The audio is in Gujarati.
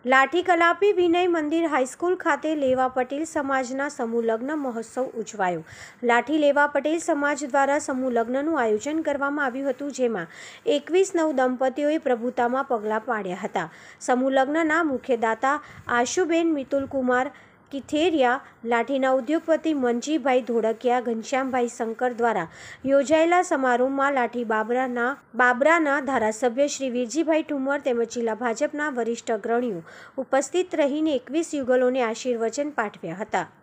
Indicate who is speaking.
Speaker 1: લાઠી કલાપી વિનય મંદિર હાઈસ્કૂલ ખાતે લેવા પટેલ સમાજના સમૂહ લગ્ન મહોત્સવ ઉજવાયો। લાઠી લેવા પટેલ સમાજ દ્વારા સમૂહ લગ્નનું આયોજન કરવામાં આવ્યું હતું, જેમાં 21 નવદંપતીઓએ પ્રભુતામાં પગલાં પાડ્યા હતા। સમૂહ લગ્નના મુખ્ય દાતા આશુબેન મિતુલકુમાર કિથેરિયા, લાઠીના ઉદ્યોગપતિ મનજીભાઈ ધોળકિયા, ઘનશ્યામભાઈ શંકર દ્વારા યોજાયેલા સમારોહમાં લાઠી બાબરાના ધારાસભ્ય શ્રી વીરજીભાઈ ઠુમર તેમજ જિલ્લા ભાજપના વરિષ્ઠ અગ્રણીઓ ઉપસ્થિત રહીને 21 યુગલોને આશીર્વચન પાઠવ્યા હતા।